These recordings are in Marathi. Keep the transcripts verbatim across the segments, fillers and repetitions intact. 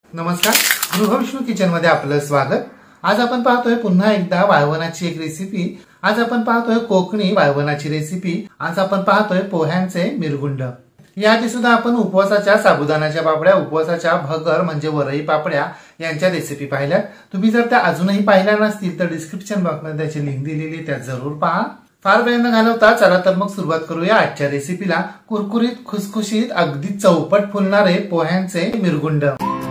नमस्कार, गृहविष्णू किचन मध्ये आपलं स्वागत। आज आपण पाहतोय पुन्हा एकदा वाळवणाची एक रेसिपी। आज आपण पाहतोय कोकणी वाळवणाची रेसिपी। आज आपण पाहतोय पोह्यांचे मिरगुंड। याआधी सुद्धा आपण उपवासाच्या साबुदाण्याच्या पापड्या, उपवासाच्या भगर म्हणजे वरई पापड्या यांच्या रेसिपी पाहिल्या। तुम्ही जर त्या अजूनही पाहिल्या नसतील तर डिस्क्रिप्शन बॉक्समध्ये त्याची लिंक दिलेली, त्या जरूर पहा। फार वेळ न घालवता चला तर मग सुरुवात करूया आजच्या रेसिपीला। कुरकुरीत, खुसखुशीत, अगदी चौपट फुलणारे पोह्यांचे मिरगुंड।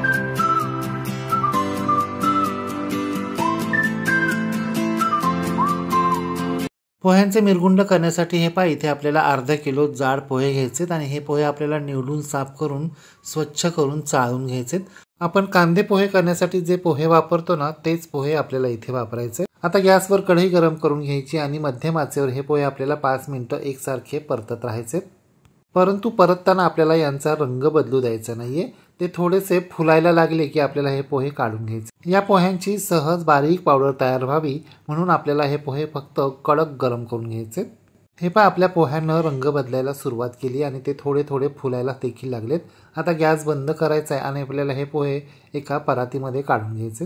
पोह्यांचे मिरगुंड करण्यासाठी हे पहा, इथे आपल्याला अर्धा किलो जाड पोहे घ्यायचेत आणि हे पोहे आपल्याला निवडून साफ करून स्वच्छ करून चाळून घ्यायचेत। आपण कांदे पोहे करण्यासाठी जे पोहे वापरतो ना तेच पोहे आपल्याला इथे वापरायचे। आता गॅसवर कढई गरम करून घ्यायची आणि मध्यम आचेवर हे पोहे आपल्याला पाच मिनिटं एकसारखे परतत राहायचे। परंतु परतताना आपल्याला यांचा रंग बदलू द्यायचा नाहीये। ते थोडेसे फुलायला लागले की आपल्याला हे पोहे काढून घ्यायचे। या पोह्यांची सहज बारीक पावडर तयार व्हावी म्हणून आपल्याला हे पोहे फक्त कडक गरम करून घ्यायचे। हे पहा, आपल्या पोह्यांना रंग बदलायला सुरुवात केली आणि ते थोडे थोडे फुलायला देखील लागलेत। आता गॅस बंद करायचा आहे आणि आपल्याला हे पोहे एका परातीमध्ये काढून घ्यायचे।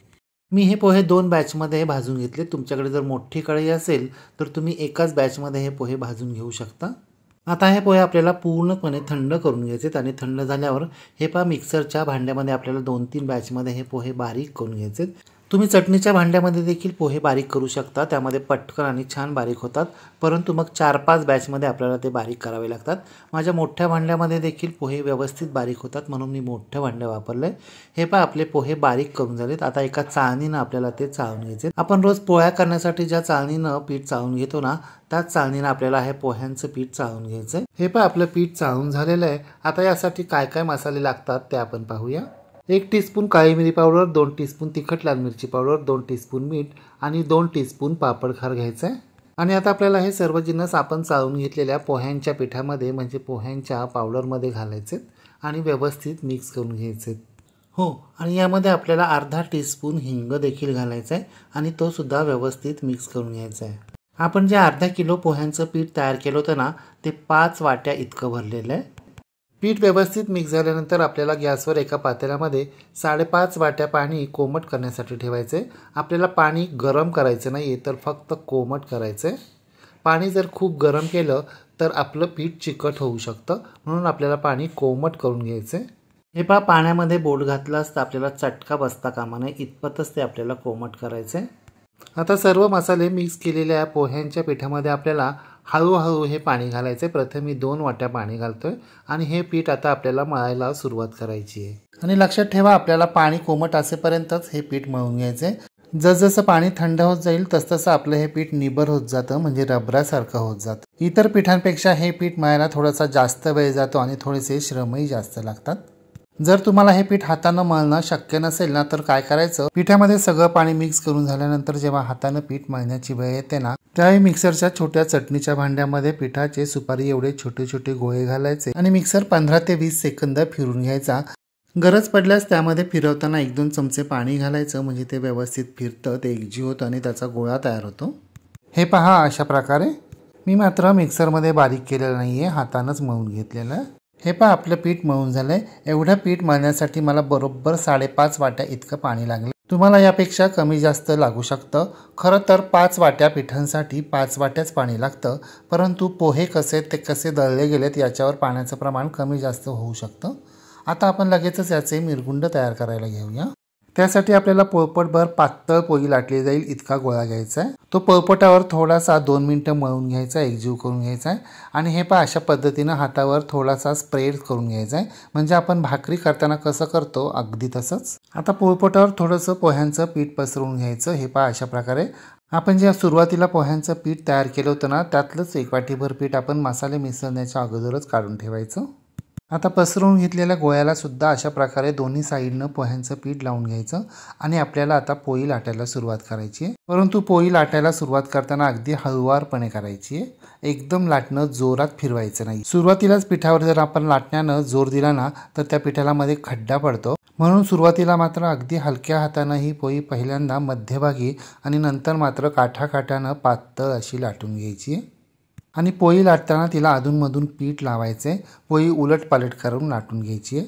मी हे पोहे दोन बॅचमध्ये भाजून घेतले। तुमच्याकडे जर मोठी कढई असेल तर तुम्ही एकाच बॅचमध्ये हे पोहे भाजून घेऊ शकता। आता हे पोहे आपल्याला पूर्णपणे थंड करून घ्यायचे आणि थंड झाल्यावर हे पहा, मिक्सरच्या भांड्यामध्ये आपल्याला दोन तीन बॅचमध्ये हे पोहे बारीक करून घ्यायचे। तुम्ही चटणीच्या भांड्यामध्ये देखील पोहे बारीक करू शकता, त्यामध्ये पटकन आणि छान बारीक होतात। परंतु मग चार पाच बॅचमध्ये आपल्याला ते बारीक करावे लागतात। माझ्या मोठ्या भांड्यामध्ये देखील पोहे व्यवस्थित बारीक होतात म्हणून मी मोठं भांडं वापरलंय। हे पहा, आपले पोहे बारीक करून झालेत। आता एका चाळणीनं आपल्याला ते चाळून घ्यायचे। आपण रोज पोळ्या करण्यासाठी ज्या चाळणीनं पीठ चाळून घेतो ना त्याच चाळणीनं आपल्याला हे पोह्यांचं पीठ चाळून घ्यायचं। हे पहा, आपलं पीठ चाळून झालेलं आहे। आता यासाठी काय काय मसाले लागतात ते आपण पाहूया। एक टीस्पून काळी मिरी पावडर, दोन टीस्पून तिखट लाल मिरची पावडर, दोन टीस्पून मीठ आणि दोन टीस्पून पापड खार घ्यायचा आहे। आणि आता आपल्याला हे सर्व जिन्नस आपण चाळून घेतलेल्या पोह्यांच्या पिठामध्ये म्हणजे पोह्यांच्या पावडरमध्ये घालायचे आणि व्यवस्थित मिक्स करून घ्यायचे। हो, आणि यामध्ये आपल्याला अर्धा टीस्पून हिंग देखील घालायचा आहे आणि तो सुद्धा व्यवस्थित मिक्स करून घ्यायचा आहे। आपण जे अर्धा किलो पोह्यांचं पीठ तयार केलं होतं ना ते पाच वाट्या इतकं भरलेलं आहे। पीठ व्यवस्थित मिक्स झाल्यानंतर आपल्याला गॅसवर एका पातेल्यामध्ये साडेपाच वाट्या पाणी कोमट करण्यासाठी ठेवायचे। आपल्याला पाणी गरम करायचं नाही तर फक्त कोमट करायचं। पाणी जर खूप गरम केलं तर आपलं पीठ चिकट होऊ शकतं, म्हणून आपल्याला पाणी कोमट करून घ्यायचं। हे पहा, पाण्यामध्ये बोट घातलास तर आपल्याला चटका बसता कामा नये इतपतच ते आपल्याला कोमट करायचे। आता सर्व मसाले मिक्स केलेल्या पोह्यांच्या पिठामध्ये आपल्याला हळूहळू हे पाणी घालायचे। प्रथम मी दोन वाट्या पाणी घालतोय आणि हे पीठ आता आपल्याला मळायला सुरुवात करायची आहे। आणि लक्षात ठेवा, आपल्याला पाणी कोमट असेपर्यंतच हे पीठ मळून घ्यायचे। जसजसं पाणी थंड होत जाईल तसतसं आपलं हे पीठ निबर होत जातं, म्हणजे रबरासारखं होत जातं। इतर पिठांपेक्षा हे पीठ मळायला थोडासा जास्त वेळ जातो आणि थोडेसे श्रमही जास्त लागतात। जर तुम्हाला हे पीठ हातानं मळणं शक्य नसेल ना तर काय करायचं, पिठामध्ये सगळं पाणी मिक्स करून झाल्यानंतर जेव्हा हातानं पीठ मळण्याची वेळ येते ना त्यावेळी मिक्सरच्या छोट्या चटणीच्या भांड्यामध्ये पिठाचे सुपारी एवढे छोटे छोटे गोळे घालायचे आणि मिक्सर पंधरा ते वीस सेकंद फिरून घ्यायचा। गरज पडल्यास त्यामध्ये फिरवताना एक दोन चमचे पाणी घालायचं, म्हणजे ते व्यवस्थित फिरतं, ते एकजीव होतं आणि त्याचा गोळा तयार होतो। हे पहा, अशा प्रकारे मी मात्र मिक्सरमध्ये बारीक केलेलं नाहीये, हातानंच मळून घेतलेलं। हे पहा, आपलं पीठ मळून झालंय। एवढं पीठ मळण्यासाठी मला बरोबर साडेपाच वाट्या इतकं पाणी लागलं। तुम्हाला यापेक्षा कमी जास्त लागू शकतं। खरं तर पाच वाट्या पिठांसाठी पाच वाट्याच पाणी लागतं, परंतु पोहे कसे ते कसे दळले गेलेत याच्यावर पाण्याचं प्रमाण कमी जास्त होऊ शकतं। आता आपण लगेचच याचे मिरगुंड तयार करायला घेऊया। त्यासाठी आपल्याला पोळपटभर पातळ पोळी लाटली जाईल इतका गोळा घ्यायचा आहे। तो पोळपटावर थोडासा दोन मिनिटं मळून घ्यायचा, एकजीव करून घ्यायचा आहे। आणि हे पहा, अशा पद्धतीनं हातावर थोडासा स्प्रेड करून घ्यायचा आहे, म्हणजे आपण भाकरी करताना कसं करतो अगदी तसंच। आता पोळपटावर थोडंसं पोह्यांचं पीठ पसरवून घ्यायचं। हे पहा, अशा प्रकारे आपण जे सुरुवातीला पोह्यांचं पीठ तयार केलं होतं ना त्यातलंच एक वाटीभर पीठ आपण मसाले मिसळण्याच्या अगोदरच काढून ठेवायचं। आता पसरवून घेतलेल्या गोळ्याला सुद्धा अशा प्रकारे दोन्ही साईडनं पोह्यांचं पीठ लावून घ्यायचं आणि आपल्याला आता पोळी लाटायला सुरुवात करायची आहे। परंतु पोळी लाटायला सुरुवात करताना अगदी हळुवारपणे करायची आहे, एकदम लाटणं जोरात फिरवायचं नाही। सुरुवातीलाच पिठावर जर आपण लाटण्यानं जोर दिला ना तर त्या पिठाला मध्ये खड्डा पडतो, म्हणून सुरुवातीला मात्र अगदी हलक्या हातानं ही पोळी पहिल्यांदा मध्यभागी आणि नंतर मात्र काठाकाठानं पातळ अशी लाटून घ्यायची आहे। आणि पोळी लाटताना तिला अधूनमधून पीठ लावायचे, पोळी उलट पालट करून लाटून घ्यायची आहे।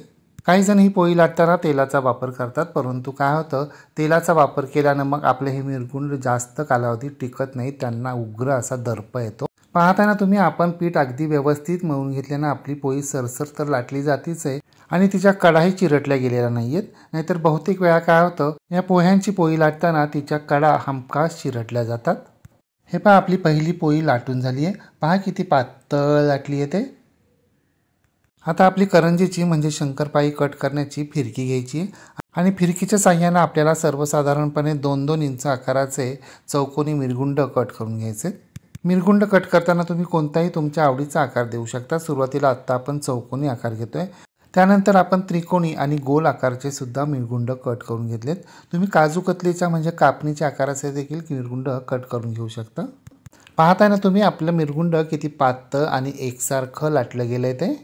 काही जण ही पोळी लाटताना तेलाचा वापर करतात, परंतु काय होतं, तेलाचा वापर केल्यानं मग आपले हे मिरगुंड जास्त कालावधी टिकत नाही, त्यांना उग्र असा दर्प येतो। पाहताना तुम्ही आपण पीठ अगदी व्यवस्थित मळून घेतल्यानं आपली पोळी सरसर तर लाटली जातीच आहे आणि तिच्या कडाही चिरटल्या गेलेल्या नाहीयेत। नाहीतर बहुतेक वेळा काय होतं, या पोह्यांची पोळी लाटताना तिच्या कडा हमखास चिरटल्या जातात। हे पहा आपली पहिली पोळी लाटून झाली आहे, पहा किती पातळ लाटली आहे ते। आता आपली करंजीची म्हणजे शंकरपाळी कट करण्याची फिरकी घ्यायची आणि फिरकीच्या साह्याने आपल्याला सर्वसाधारणपणे दोन दोन इंच आकाराचे चौकोनी मिरगुंड कट करून घ्यायचे। मिरगुंड कट करताना तुम्ही कोणताही तुमच्या आवडीचा आकार देऊ शकता। सुरुवातीला आत्ता आपण चौकोनी आकार घेतोय, त्यानंतर आपण त्रिकोणी आणि गोल आकारचे सुद्धा मिरगुंड कट करून घेतलेत। तुम्ही काजू कतलीचा म्हणजे कापणीच्या आकाराचे देखील मिरगुंड कट करून घेऊ शकता। पाहताय ना तुम्ही आपलं मिरगुंड किती पातळ आणि एकसारखं लाटलं गेलंय ते।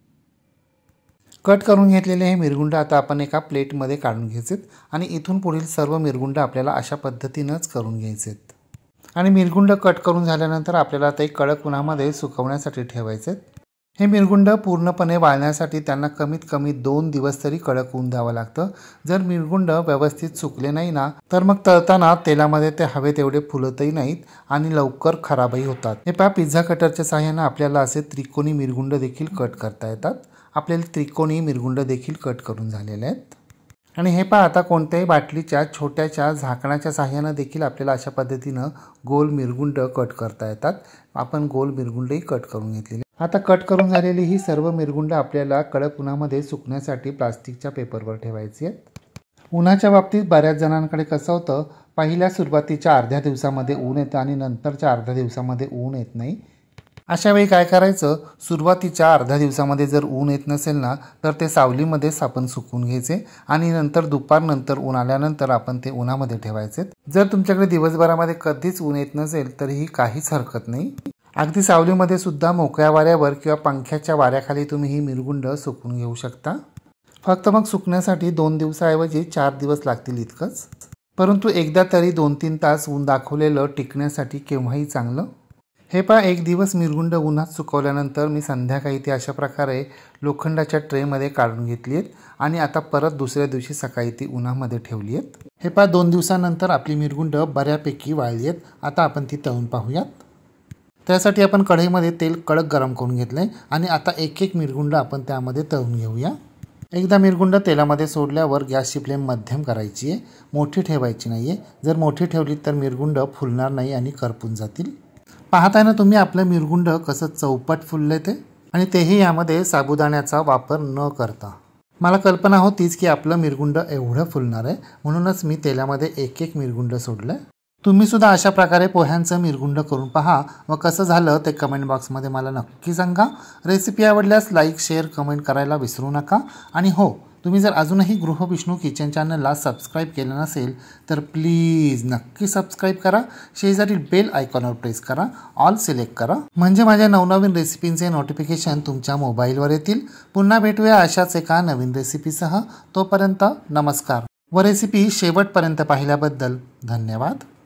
कट करून घेतलेले हे मिरगुंड आता आपण एका प्लेटमध्ये काढून घ्यायचेत आणि इथून पुढील सर्व मिरगुंड आपल्याला अशा पद्धतीनंच करून घ्यायचेत। आणि मिरगुंड कट करून झाल्यानंतर आपल्याला ते कडक उन्हामध्ये सुकवण्यासाठी ठेवायचेत। हे मिरगुंड पूर्णपणे वाळण्यासाठी त्यांना कमीत कमी दोन दिवस तरी कडक ऊन द्यावं लागतं। जर मिरगुंड व्यवस्थित सुकले नाही ना, तर मग तळताना तेलामध्ये ते हवे तेवढे फुलतही नाहीत आणि लवकर खराबही होतात। हे पहा पिझ्झा कटरच्या सहाय्याने आपल्याला असे त्रिकोणी मिरगुंड देखील कट करता येतात। आपल्याला त्रिकोणी मिरगुंड देखील कट करून झालेले आहेत। आणि हे पहा आता कोणत्याही बाटलीच्या छोट्याशा झाकणाच्या सहाय्याने देखील आपल्याला अशा पद्धतीनं गोल मिरगुंड कट करता येतात। आपण गोल मिरगुंडही कट करून घेतलेले। आता कट करून झालेली ही सर्व मिरगुंड आपल्याला कडक उन्हामध्ये सुकण्यासाठी प्लास्टिकच्या पेपरवर ठेवायची आहेत। उन्हाच्या बाबतीत बऱ्याच जणांकडे कसं होतं, पहिल्या सुरुवातीच्या अर्ध्या दिवसामध्ये ऊन येतं आणि नंतरच्या अर्ध्या दिवसामध्ये ऊन येत नाही। अशा वेळी काय करायचं, सुरुवातीच्या अर्ध्या दिवसामध्ये जर ऊन येत नसेल ना, तर ते सावलीमध्येच आपण सुकवून घ्यायचे आणि नंतर दुपारनंतर ऊन आल्यानंतर आपण ते उन्हामध्ये ठेवायचे। जर तुमच्याकडे दिवसभरामध्ये कधीच ऊन येत नसेल तरीही काहीच हरकत नाही। अगदी सावलीमध्ये सुद्धा मोकळ्या वाऱ्यावर किंवा पंख्याच्या वाऱ्याखाली तुम्ही ही मिरगुंड सुकवून घेऊ शकता। फक्त मग सुकण्यासाठी दोन दिवसाऐवजी चार दिवस लागतील इतकंच, परंतु एकदा तरी दोन तीन तास ऊन दाखवलेलं टिकण्यासाठी केव्हाही चांगलं। हे पहा एक दिवस मिरगुंड उन्हात सुकवल्यानंतर मी संध्याकाळी ती अशा प्रकारे लोखंडाच्या ट्रेमध्ये काढून घेतली आहेत आणि आता परत दुसऱ्या दिवशी सकाळी ती उन्हामध्ये ठेवली आहेत। हे पहा दोन दिवसानंतर आपली मिरगुंड बऱ्यापैकी वाळली आहेत। आता आपण ती तळून पाहूयात। त्यासाठी आपण कढईमध्ये तेल कडक गरम करून घेतले आणि आता एक एक मिरगुंड आपण त्यामध्ये तळून घेऊया। एकदा मिरगुंड तेलामध्ये सोडल्यावर गॅसची फ्लेम मध्यम करायची आहे, मोठी ठेवायची नाही आहे। जर मोठी ठेवली तर मिरगुंड फुलणार नाही आणि करपून जातील। पाहताय ना तुम्ही आपलं मिरगुंड कसं चौपट फुललंय ते, आणि तेही यामध्ये साबुदाण्याचा वापर न करता। मला कल्पना होतीच की आपलं मिरगुंड एवढं फुलणार आहे, म्हणूनच मी तेलामध्ये एक एक मिरगुंड सोडलं। तुम्ही सुद्धा अशा प्रकारे पोह्यांचं मिरगुंड करून पहा व कसं झालं ते कमेंट बॉक्समध्ये मला नक्की सांगा। रेसिपी आवडल्यास लाईक शेअर कमेंट करायला विसरू नका। आणि हो, तुम्ही जर अजूनही गृहविष्णू किचन चॅनलला सबस्क्राईब केलं नसेल तर प्लीज नक्की सबस्क्राईब करा। शेजारील बेल आयकॉनवर प्रेस करा, ऑल सिलेक्ट करा, म्हणजे माझ्या नवनवीन रेसिपींचे नोटिफिकेशन तुमच्या मोबाईलवर येतील। पुन्हा भेटूया अशाच एका नवीन रेसिपीसह। तोपर्यंत नमस्कार व रेसिपी शेवटपर्यंत पाहिल्याबद्दल धन्यवाद।